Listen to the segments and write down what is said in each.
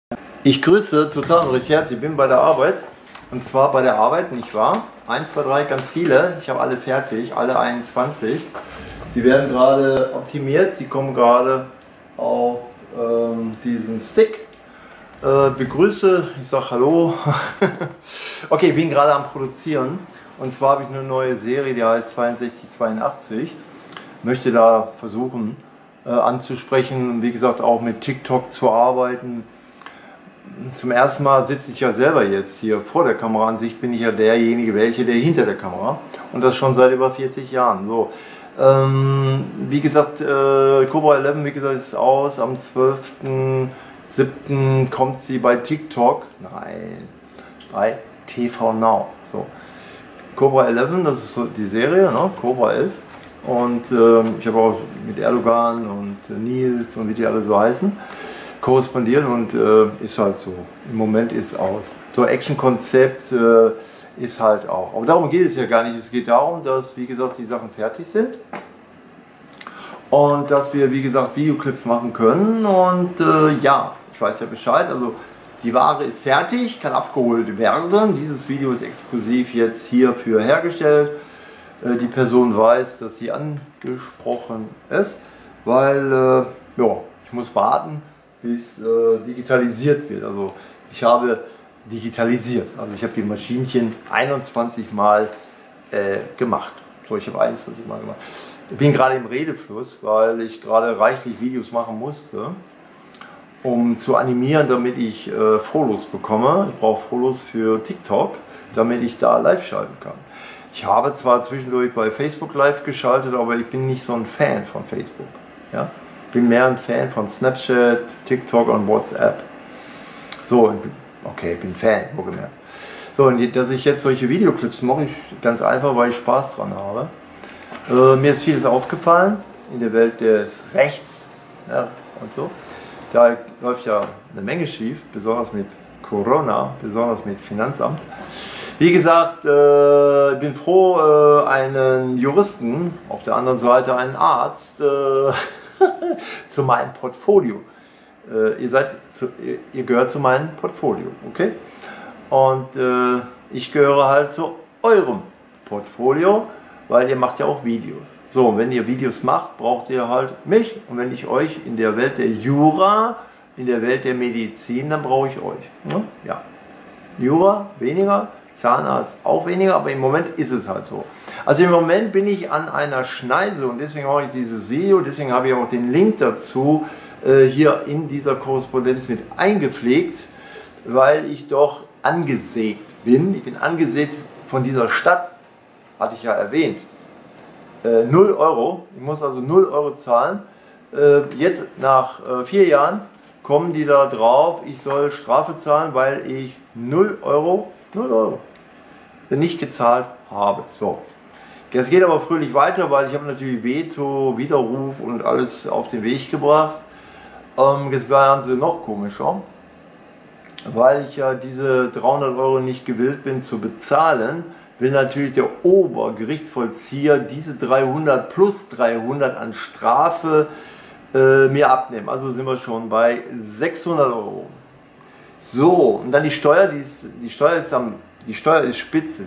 Ich grüße total und recht herzlich. Ich bin bei der Arbeit, und zwar bei der Arbeit, nicht wahr? 1, 2, 3, ganz viele. Ich habe alle fertig, alle 21. Sie werden gerade optimiert, sie kommen gerade auf diesen Stick. Begrüße, ich sage Hallo. Okay, ich bin gerade am Produzieren, und zwar habe ich eine neue Serie, die heißt 6282. Möchte da versuchen anzusprechen, wie gesagt auch mit TikTok zu arbeiten. Zum ersten Mal sitze ich ja selber jetzt hier vor der Kamera. An sich bin ich ja derjenige, der hinter der Kamera, und das schon seit über 40 Jahren. So, wie gesagt, Cobra 11, wie gesagt, ist aus. Am 12.07. kommt sie bei TikTok. Nein, bei TV Now. So, Cobra 11, das ist so die Serie, ne? Cobra 11. Und ich habe auch mit Erdogan und Nils und wie die alle so heißen korrespondiert, und ist halt so, im Moment ist aus. So Action-Konzept ist halt auch. Aber darum geht es ja gar nicht. Es geht darum, dass, wie gesagt, die Sachen fertig sind und dass wir, wie gesagt, Videoclips machen können, und ja, ich weiß ja Bescheid. Also die Ware ist fertig, kann abgeholt werden. Dieses Video ist exklusiv jetzt hierfür hergestellt. Die Person weiß, dass sie angesprochen ist, weil ja, ich muss warten, bis digitalisiert wird. Also ich habe digitalisiert, also ich habe die Maschinchen 21 Mal gemacht. So, ich habe 21 Mal gemacht. Ich bin gerade im Redefluss, weil ich gerade reichlich Videos machen musste, um zu animieren, damit ich Follows bekomme. Ich brauche Follows für TikTok, damit ich da live schalten kann. Ich habe zwar zwischendurch bei Facebook live geschaltet, aber ich bin nicht so ein Fan von Facebook. Ja? Ich bin mehr ein Fan von Snapchat, TikTok und WhatsApp. So, okay, ich bin Fan, wohlgemerkt. So, und dass ich jetzt solche Videoclips mache, ich ganz einfach, weil ich Spaß dran habe. Mir ist vieles aufgefallen in der Welt des Rechts, ja, und so. Da läuft ja eine Menge schief, besonders mit Corona, besonders mit Finanzamt. Wie gesagt, ich bin froh, einen Juristen, auf der anderen Seite einen Arzt, zu meinem Portfolio. Ihr gehört zu meinem Portfolio, okay? Und ich gehöre halt zu eurem Portfolio, weil ihr macht ja auch Videos. So, und wenn ihr Videos macht, braucht ihr halt mich. Und wenn ich euch in der Welt der Jura, in der Welt der Medizin, dann brauche ich euch. Ne? Ja. Jura weniger, Zahnarzt auch weniger, aber im Moment ist es halt so. Also im Moment bin ich an einer Schneise, und deswegen mache ich dieses Video, deswegen habe ich auch den Link dazu hier in dieser Korrespondenz mit eingepflegt, weil ich doch angesägt bin. Ich bin angesägt von dieser Stadt, hatte ich ja erwähnt. 0 Euro, ich muss also 0 Euro zahlen. Jetzt nach 4 Jahren kommen die da drauf, ich soll Strafe zahlen, weil ich 0 Euro nicht gezahlt habe. So. Das geht aber fröhlich weiter, weil ich habe natürlich Veto, Widerruf und alles auf den Weg gebracht. Jetzt waren sie noch komischer, weil ich ja diese 300 Euro nicht gewillt bin zu bezahlen, will natürlich der Obergerichtsvollzieher diese 300 plus 300 an Strafe mir abnehmen. Also sind wir schon bei 600 Euro. So, und dann die Steuer, die Steuer ist spitze.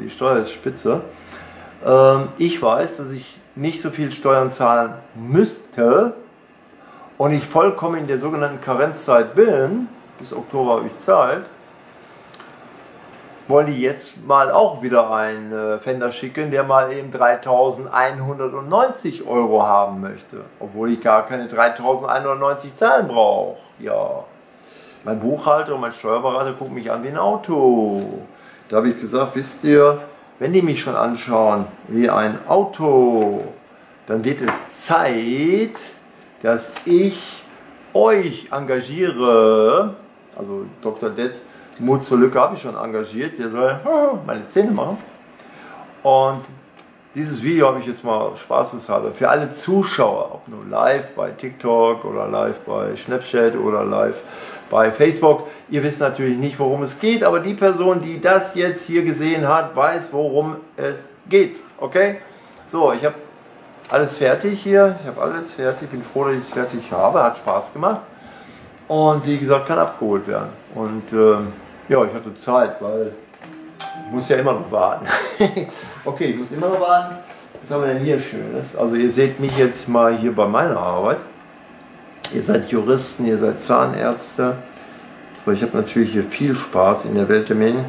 Ich weiß, dass ich nicht so viel Steuern zahlen müsste und ich vollkommen in der sogenannten Karenzzeit bin. Bis Oktober habe ich Zeit. Wollen die jetzt mal auch wieder einen Fender schicken, der mal eben 3.190 Euro haben möchte, obwohl ich gar keine 3.190 zahlen brauche. Ja. Mein Buchhalter und mein Steuerberater gucken mich an wie ein Auto. Da habe ich gesagt, wisst ihr, wenn die mich schon anschauen wie ein Auto, dann wird es Zeit, dass ich euch engagiere. Also Dr. Det, Mut zur Lücke habe ich schon engagiert, der soll meine Zähne machen. Und dieses Video habe ich jetzt mal spaßeshalber für alle Zuschauer, ob nur live bei TikTok oder live bei Snapchat oder live bei Facebook. Ihr wisst natürlich nicht, worum es geht, aber die Person, die das jetzt hier gesehen hat, weiß, worum es geht. Okay? So, ich habe alles fertig hier. Ich habe alles fertig. Bin froh, dass ich es fertig habe. Hat Spaß gemacht. Und wie gesagt, kann abgeholt werden. Und ja, ich hatte Zeit, weil ich muss ja immer noch warten. Okay, ich muss immer noch warten. Was haben wir denn hier Schönes? Also ihr seht mich jetzt mal hier bei meiner Arbeit. Ihr seid Juristen, ihr seid Zahnärzte. So, ich habe natürlich hier viel Spaß in der Welt der Medien.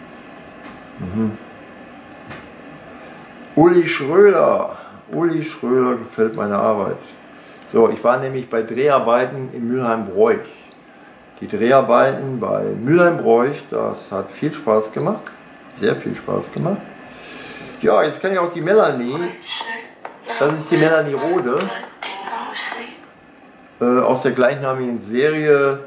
Uli Schröder. Uli Schröder gefällt meine Arbeit. So, ich war nämlich bei Dreharbeiten in Mülheim-Broich. Die Dreharbeiten bei Mülheim-Broich, das hat viel Spaß gemacht. Sehr viel Spaß gemacht. Ja, jetzt kann ich auch die Melanie. Das ist die Melanie Rode. Aus der gleichnamigen Serie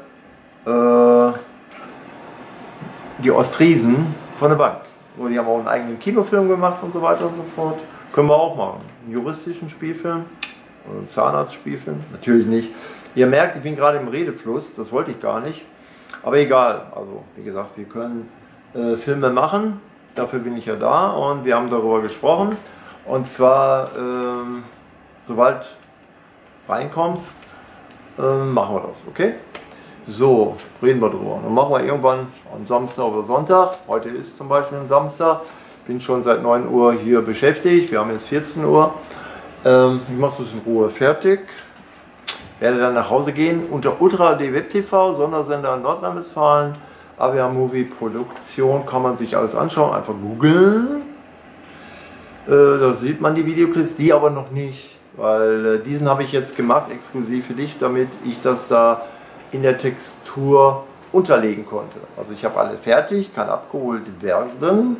Die Ostfriesen von der Bank. Und die haben auch einen eigenen Kinofilm gemacht und so weiter und so fort. Können wir auch machen. Einen juristischen Spielfilm oder einen Zahnarztspielfilm. Natürlich nicht. Ihr merkt, ich bin gerade im Redefluss. Das wollte ich gar nicht. Aber egal. Also, wie gesagt, wir können Filme machen. Dafür bin ich ja da. Und wir haben darüber gesprochen. Und zwar, sobald reinkommst, machen wir das. Okay? So, reden wir drüber. Dann machen wir irgendwann am Samstag oder Sonntag. Heute ist zum Beispiel ein Samstag. Ich bin schon seit 9 Uhr hier beschäftigt. Wir haben jetzt 14 Uhr. Ich mache das in Ruhe fertig. Werde dann nach Hause gehen unter Ultra HD Web TV, Sondersender in Nordrhein-Westfalen. AWA Movie Produktion, kann man sich alles anschauen. Einfach googeln. Da sieht man die Videoclips, die aber noch nicht. Weil diesen habe ich jetzt gemacht, exklusiv für dich, damit ich das da in der Textur unterlegen konnte. Also ich habe alle fertig, kann abgeholt werden.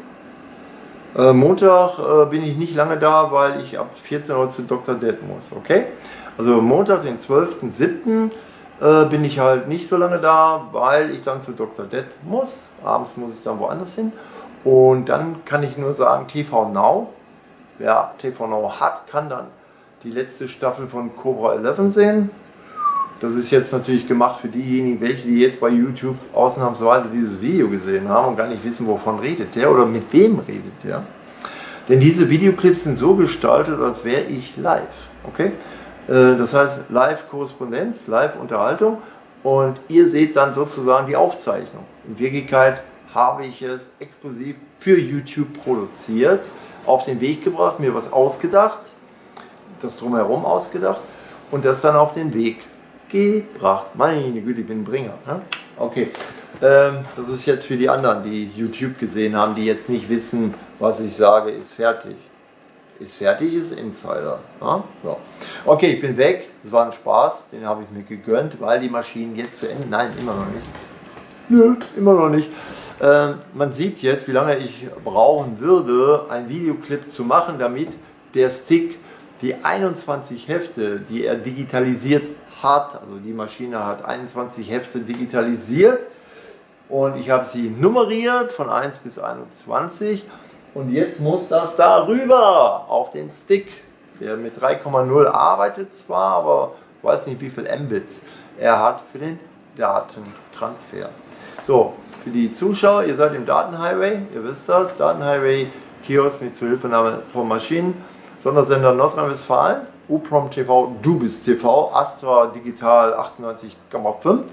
Montag bin ich nicht lange da, weil ich ab 14 Uhr zu Dr. Dead muss. Okay? Also Montag, den 12.07. Bin ich halt nicht so lange da, weil ich dann zu Dr. Dead muss. Abends muss ich dann woanders hin. Und dann kann ich nur sagen, TV Now. Wer TV Now hat, kann dann die letzte Staffel von Cobra 11 sehen. Das ist jetzt natürlich gemacht für diejenigen, welche die jetzt bei YouTube ausnahmsweise dieses Video gesehen haben und gar nicht wissen, wovon redet der oder mit wem redet der. Denn diese Videoclips sind so gestaltet, als wäre ich live. Okay? Das heißt Live-Korrespondenz, Live-Unterhaltung und ihr seht dann sozusagen die Aufzeichnung. In Wirklichkeit habe ich es exklusiv für YouTube produziert, auf den Weg gebracht, mir was ausgedacht, das drumherum ausgedacht und das dann auf den Weg gebracht. Meine Güte, ich bin ein Bringer. Ne? Okay, das ist jetzt für die anderen, die YouTube gesehen haben, die jetzt nicht wissen, was ich sage, ist fertig. Ist fertig, ist Insider. Ja? So. Okay, ich bin weg. Das war ein Spaß, den habe ich mir gegönnt, weil die Maschinen jetzt zu Ende. Nein, immer noch nicht. Nö, immer noch nicht. Man sieht jetzt, wie lange ich brauchen würde, einen Videoclip zu machen, damit der Stick die 21 Hefte, die er digitalisiert hat, also die Maschine hat 21 Hefte digitalisiert und ich habe sie nummeriert von 1 bis 21 und jetzt muss das darüber auf den Stick, der mit 3,0 arbeitet zwar, aber ich weiß nicht wie viel Mbits er hat für den Datentransfer. So, für die Zuschauer, ihr seid im Datenhighway, ihr wisst das, Datenhighway Kiosk mit Zuhilfenahme von Maschinen, Sondersender Nordrhein-Westfalen, UPROM TV, Du bist TV, Astra Digital 98,5.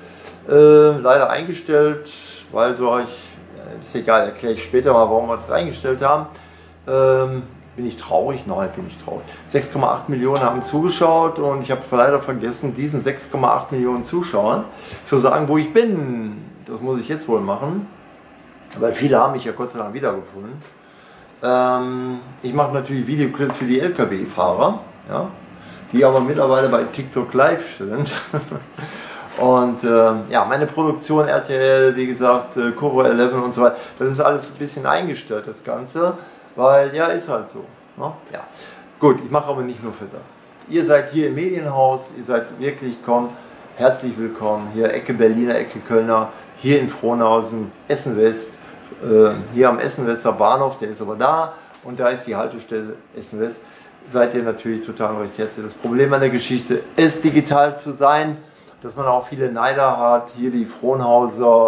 Leider eingestellt, weil so ist egal, erkläre ich später mal, warum wir das eingestellt haben. Bin ich traurig? Nein, bin ich traurig. 6,8 Millionen haben zugeschaut und ich habe leider vergessen, diesen 6,8 Millionen Zuschauern zu sagen, wo ich bin. Das muss ich jetzt wohl machen, weil viele haben mich ja Gott sei Dank wiedergefunden. Ich mache natürlich Videoclips für die LKW-Fahrer, ja, die aber mittlerweile bei TikTok live sind. Und ja, meine Produktion, RTL, wie gesagt, Cobra 11 und so weiter, das ist alles ein bisschen eingestellt, das Ganze, weil ja, ist halt so. Ne? Ja. Gut, ich mache aber nicht nur für das. Ihr seid hier im Medienhaus, ihr seid wirklich herzlich willkommen, hier Ecke Berliner, Ecke Kölner, hier in Frohnhausen, Essen West. Hier am Essen-Wester Bahnhof, der ist aber da und da ist die Haltestelle Essen-West, seid ihr natürlich total recht herzlich. Das Problem an der Geschichte ist, digital zu sein, dass man auch viele Neider hat. Hier die Frohnhauser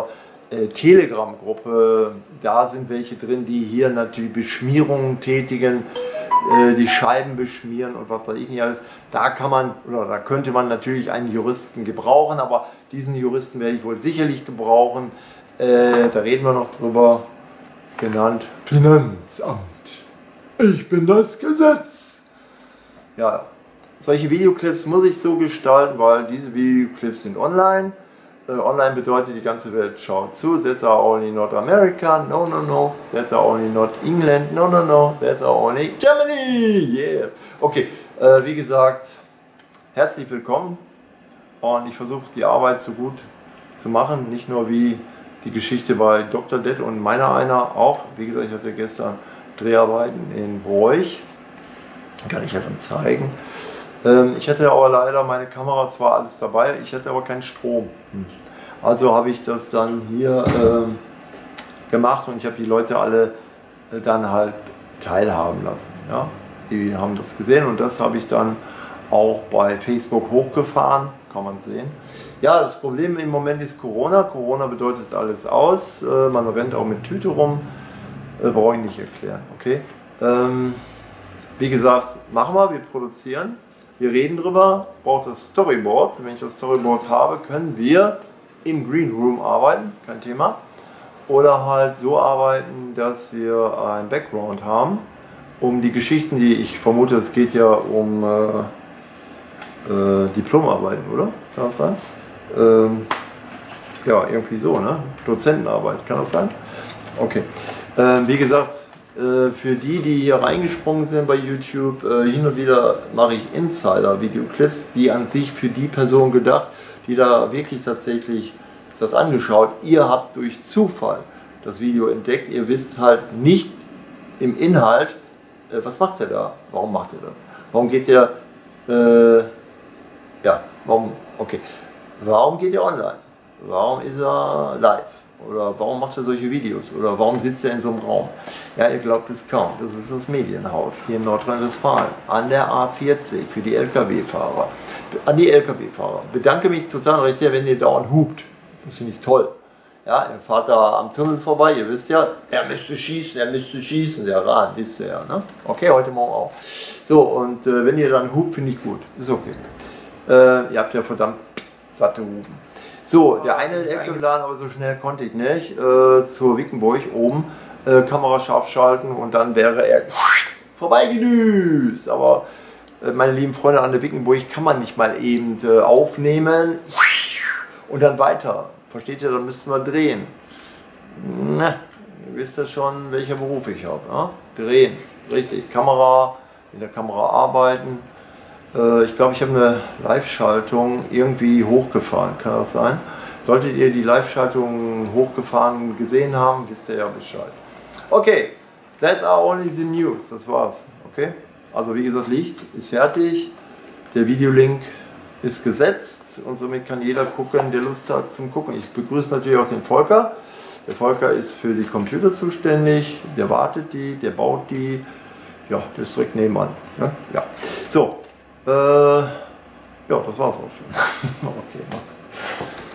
Telegram-Gruppe, da sind welche drin, die hier natürlich Beschmierungen tätigen. die Scheiben beschmieren und was weiß ich nicht alles. Da kann man, oder da könnte man natürlich einen Juristen gebrauchen, aber diesen Juristen werde ich wohl sicherlich gebrauchen. Da reden wir noch drüber, genannt Finanzamt. Ich bin das Gesetz. Ja, solche Videoclips muss ich so gestalten, weil diese Videoclips sind online. Online bedeutet, die ganze Welt schaut zu. That's are only not America, no, no, no. That's are only not England, no, no, no. That's are only Germany, yeah. Okay, wie gesagt, herzlich willkommen. Und ich versuche die Arbeit so gut zu machen. Nicht nur wie die Geschichte bei Dr. Det und meiner einer auch. Wie gesagt, ich hatte gestern Dreharbeiten in Broich. Kann ich ja dann zeigen. Ich hatte aber leider meine Kamera zwar alles dabei, ich hatte aber keinen Strom. Also habe ich das dann hier gemacht und ich habe die Leute alle dann halt teilhaben lassen. Ja? Die haben das gesehen und das habe ich dann auch bei Facebook hochgefahren, kann man sehen. Ja, das Problem im Moment ist Corona. Corona bedeutet alles aus. Man rennt auch mit Tüte rum. Brauche ich nicht erklären. Okay? Wie gesagt, machen wir, wir produzieren. Wir reden drüber, braucht das Storyboard. Wenn ich das Storyboard habe, können wir im Green Room arbeiten, kein Thema. Oder halt so arbeiten, dass wir ein Background haben, um die Geschichten, die ich vermute, es geht ja um Diplomarbeiten, oder? Kann das sein? Ja, irgendwie so, ne? Dozentenarbeit, kann das sein? Okay. Wie gesagt, für die, die hier reingesprungen sind bei YouTube, hin und wieder mache ich Insider-Videoclips, die an sich für die Person gedacht, die da wirklich tatsächlich das angeschaut. Ihr habt durch Zufall das Video entdeckt, ihr wisst halt nicht im Inhalt, was macht er da, warum macht er das, warum geht er, ja, warum geht er online, warum ist er live? Oder warum macht er solche Videos? Oder warum sitzt er in so einem Raum? Ja, ihr glaubt es kaum. Das ist das Medienhaus hier in Nordrhein-Westfalen an der A40 für die LKW-Fahrer. An die LKW-Fahrer. Bedanke mich total recht sehr, wenn ihr dauernd hupt. Das finde ich toll. Ja, ihr fahrt da am Tunnel vorbei. Ihr wisst ja, er müsste schießen, der Rahn, wisst ihr ja. Ne? Okay, heute Morgen auch. So, und wenn ihr dann hupt, finde ich gut. Ist okay. Ihr habt ja verdammt satte Hupen. So, der eine LKW-Laden, aber so schnell konnte ich nicht, zur Wickenburg oben, Kamera scharf schalten und dann wäre er vorbeigedüst. Aber meine lieben Freunde an der Wickenburg kann man nicht mal eben aufnehmen und dann weiter. Versteht ihr, dann müssten wir drehen. Na, ihr wisst ja schon, welcher Beruf ich habe. Ja? Drehen, richtig, Kamera, mit der Kamera arbeiten. Ich glaube, ich habe eine Live-Schaltung irgendwie hochgefahren, kann das sein? Solltet ihr die Live-Schaltung hochgefahren gesehen haben, wisst ihr ja Bescheid. Okay, that's only the news, das war's. Okay, also wie gesagt, Licht ist fertig, der Videolink ist gesetzt und somit kann jeder gucken, der Lust hat zum Gucken. Ich begrüße natürlich auch den Volker. Der Volker ist für die Computer zuständig, der wartet die, der baut die. Ja, der ist direkt nebenan. Ja. So. Ja, das war's auch schon. Okay, macht's gut.